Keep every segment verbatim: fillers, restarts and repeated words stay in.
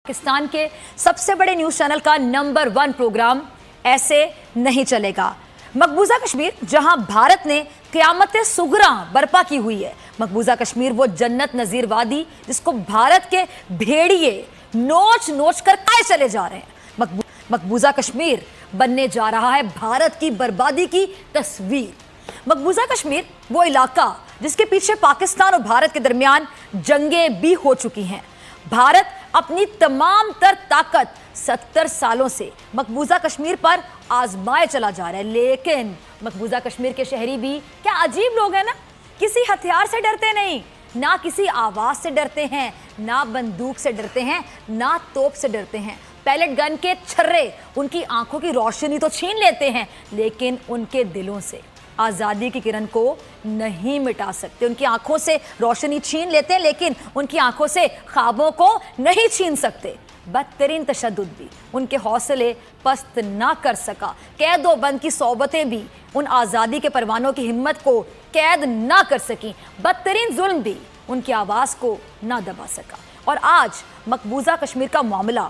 पाकिस्तान के सबसे बड़े न्यूज चैनल का नंबर वन प्रोग्राम ऐसे नहीं चलेगा। मकबूजा कश्मीर, जहां भारत ने क़यामत सुगरा बर्पा की हुई है। मकबूजा कश्मीर वो जन्नत नजीर वादी जिसको भारत के भेड़िए नोच नोच कर खाए चले जा रहे हैं। मकबू, मकबूजा कश्मीर बनने जा रहा है भारत की बर्बादी की तस्वीर। मकबूजा कश्मीर वो इलाका जिसके पीछे पाकिस्तान और भारत के दरमियान जंगें भी हो चुकी हैं। भारत अपनी तमाम तर ताकत सत्तर सालों से मकबूजा कश्मीर पर आजमाए चला जा रहा है, लेकिन मकबूजा कश्मीर के शहरी भी क्या अजीब लोग हैं ना। किसी हथियार से डरते नहीं, ना किसी आवाज से डरते हैं, ना बंदूक से डरते हैं, ना तोप से डरते हैं। पैलेट गन के छर्रे उनकी आंखों की रोशनी तो छीन लेते हैं, लेकिन उनके दिलों से आज़ादी की किरण को नहीं मिटा सकते। उनकी आंखों से रोशनी छीन लेते हैं, लेकिन उनकी आंखों से ख्वाबों को नहीं छीन सकते। बदतरीन तशद्दुद भी उनके हौसले पस्त ना कर सका। कैद व बंद की सोबतें भी उन आज़ादी के परवानों की हिम्मत को कैद ना कर सकी। बदतरीन जुल्म भी उनकी आवाज़ को ना दबा सका। और आज मकबूजा कश्मीर का मामला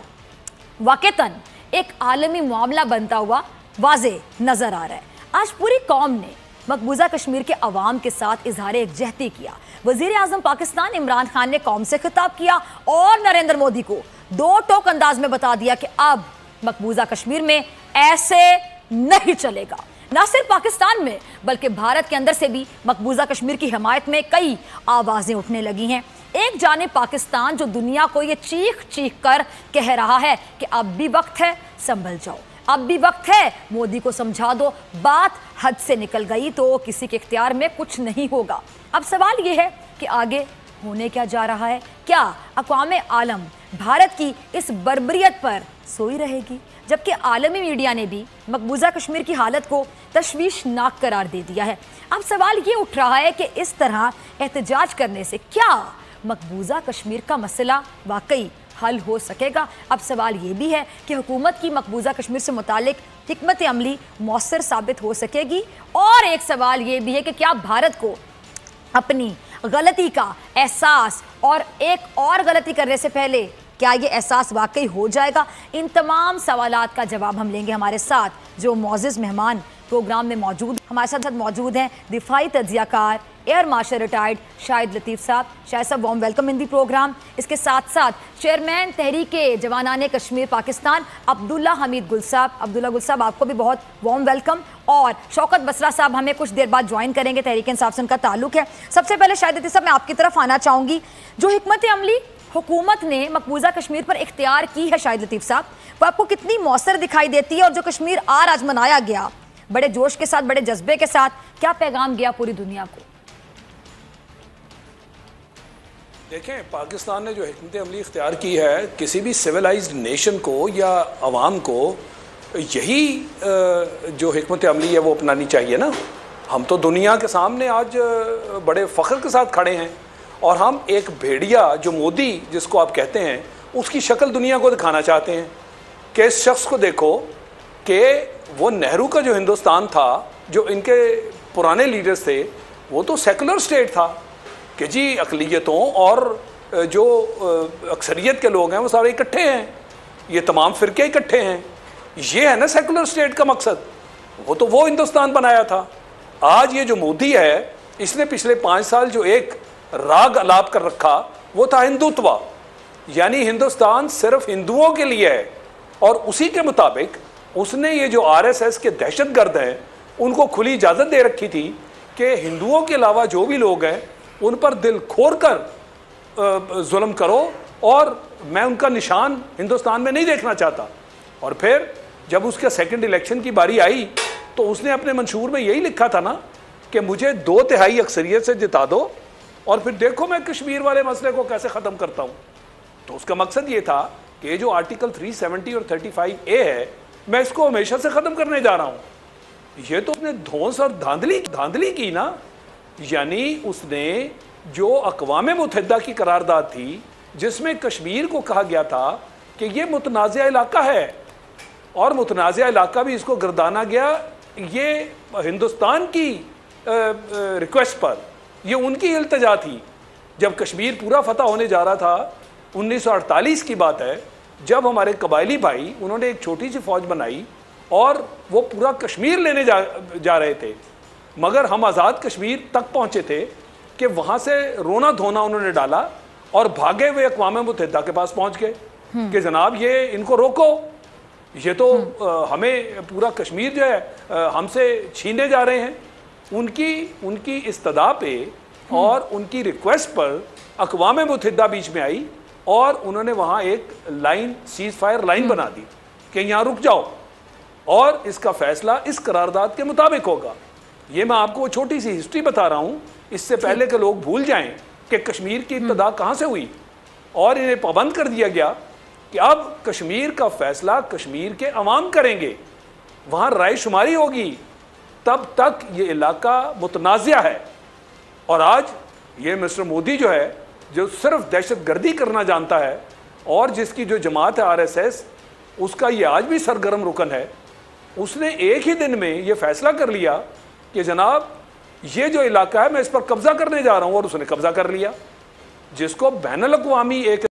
वाक़तन एक आलमी मामला बनता हुआ वाज़े नज़र आ रहा है। आज पूरी कौम ने मकबूजा कश्मीर के अवाम के साथ इजहार एकजहती किया। वज़ीर आज़म पाकिस्तान इमरान खान ने कौम से खिताब किया और नरेंद्र मोदी को दो टोक अंदाज में बता दिया कि अब मकबूजा कश्मीर में ऐसे नहीं चलेगा। ना सिर्फ पाकिस्तान में बल्कि भारत के अंदर से भी मकबूजा कश्मीर की हिमायत में कई आवाज़ें उठने लगी हैं। एक जाने पाकिस्तान जो दुनिया को ये चीख चीख कर कह रहा है कि अब भी वक्त है, संभल जाओ, अब भी वक्त है, मोदी को समझा दो, बात हद से निकल गई तो किसी के इख्तियार में कुछ नहीं होगा। अब सवाल यह है कि आगे होने क्या जा रहा है। क्या अक़वाम आलम भारत की इस बर्बरियत पर सोई रहेगी, जबकि आलमी मीडिया ने भी मकबूजा कश्मीर की हालत को तशवीशनाक करार दे दिया है। अब सवाल ये उठ रहा है कि इस तरह एहतजाज करने से क्या मकबूजा कश्मीर का मसला वाकई हल हो सकेगा। अब सवाल ये भी है कि हुकूमत की मकबूजा कश्मीर से मुतालिक हिकमत अमली मौसर साबित हो सकेगी। और एक सवाल ये भी है कि क्या भारत को अपनी गलती का एहसास और एक और गलती करने से पहले क्या ये एहसास वाकई हो जाएगा। इन तमाम सवालात का जवाब हम लेंगे हमारे साथ जो मोअज़्ज़िज़ मेहमान प्रोग्राम में मौजूद हमारे साथ मौजूद हैं। दिफाई तज्ज़ियाकार air marshal retired Shahid Latif साहब। शाहिद साहब, warm welcome in the program. इसके साथ साथ चेयरमैन तहरीके जवानाने कश्मीर पाकिस्तान अब्दुल्ला हमीद गुल साहब। अब्दुल्ला गुल साहब, आपको भी बहुत वार्म वेलकम। और शौकत बसरा साहब हमें कुछ देर बाद ज्वाइन करेंगे, तहरीक इंसाफ से उनका ताल्लुक है। सबसे पहले शाहिद लतीफ़ साहब, मैं आपकी तरफ आना चाहूँगी। जो हिकमत अमली हुकूमत ने मकबूजा कश्मीर पर इख्तियार की है शाहिद लतीफ़ साहब, वो आपको कितनी मौसर दिखाई देती है? और जो कश्मीर आर आज मनाया गया बड़े जोश के साथ, बड़े जज्बे के साथ, क्या पैगाम गया पूरी दुनिया को? देखें, पाकिस्तान ने जो हिकमत अमली इख्तियार की है, किसी भी सिविलाइज्ड नेशन को या अवाम को यही जो हिकमत अमली है वो अपनानी चाहिए ना। हम तो दुनिया के सामने आज बड़े फ़ख्र के साथ खड़े हैं और हम एक भेड़िया जो मोदी जिसको आप कहते हैं उसकी शक्ल दुनिया को दिखाना चाहते हैं कि इस शख्स को देखो कि वो नेहरू का जो हिंदुस्तान था, जो इनके पुराने लीडर्स थे, वो तो सेकुलर स्टेट था कि जी अक़लियतों और जो अक्सरियत के लोग हैं वो सारे इकट्ठे हैं, ये तमाम फ़िरके इकट्ठे हैं। ये है ना सेकुलर स्टेट का मकसद। वो तो वो हिंदुस्तान बनाया था। आज ये जो मोदी है, इसने पिछले पाँच साल जो एक राग अलाप कर रखा वो था हिंदुत्व, यानी हिंदुस्तान सिर्फ हिंदुओं के लिए है। और उसी के मुताबिक उसने ये जो आर एस एस के दहशतगर्द हैं उनको खुली इजाज़त दे रखी थी कि हिंदुओं के अलावा जो भी लोग हैं उन पर दिल खोर कर जुल्म करो, और मैं उनका निशान हिंदुस्तान में नहीं देखना चाहता। और फिर जब उसके सेकंड इलेक्शन की बारी आई तो उसने अपने मंशूर में यही लिखा था ना कि मुझे दो तिहाई अक्सरियत से जिता दो और फिर देखो मैं कश्मीर वाले मसले को कैसे ख़त्म करता हूँ। तो उसका मकसद ये था कि जो आर्टिकल तीन सौ सत्तर और पैंतीस ए है, मैं इसको हमेशा से ख़त्म करने जा रहा हूँ। ये तो उसने धौंस और धांधली धांधली की ना। यानी उसने जो अक़वाम मुत्तहिदा की करारदाद थी जिसमें कश्मीर को कहा गया था कि ये मुतनाज़ा इलाका है और मुतनाज़ा इलाका भी इसको गर्दाना गया ये हिंदुस्तान की रिक्वेस्ट पर, ये उनकी इल्तिजा थी। जब कश्मीर पूरा फतह होने जा रहा था, उन्नीस सौ अड़तालीस की बात है, जब हमारे कबायली भाई उन्होंने एक छोटी सी फौज बनाई और वो पूरा कश्मीर लेने जा जा रहे थे, मगर हम आज़ाद कश्मीर तक पहुँचे थे कि वहाँ से रोना धोना उन्होंने डाला और भागे हुए अक़वाम मुत्तहिदा के पास पहुँच गए कि जनाब ये इनको रोको, ये तो आ, हमें पूरा कश्मीर जो है आ, हमसे छीने जा रहे हैं। उनकी उनकी इस्तदा पे और उनकी रिक्वेस्ट पर अक़वाम मुत्तहिदा बीच में आई और उन्होंने वहाँ एक लाइन, सीज़ फायर लाइन बना दी कि यहाँ रुक जाओ और इसका फैसला इस करारदाद के मुताबिक होगा। ये मैं आपको छोटी सी हिस्ट्री बता रहा हूँ, इससे पहले के लोग भूल जाएं कि कश्मीर की इब्तदा कहाँ से हुई। और इन्हें पाबंद कर दिया गया कि अब कश्मीर का फैसला कश्मीर के अवाम करेंगे, वहाँ राय शुमारी होगी, तब तक ये इलाका मुतनाज़िया है। और आज ये मिस्टर मोदी जो है, जो सिर्फ दहशत गर्दी करना जानता है और जिसकी जो जमात है आर एस एस, उसका ये आज भी सरगर्म रुकन है, उसने एक ही दिन में ये फैसला कर लिया कि जनाब ये जो इलाका है मैं इस पर कब्जा करने जा रहा हूँ, और उसने कब्जा कर लिया, जिसको बैनुल अक़वामी एक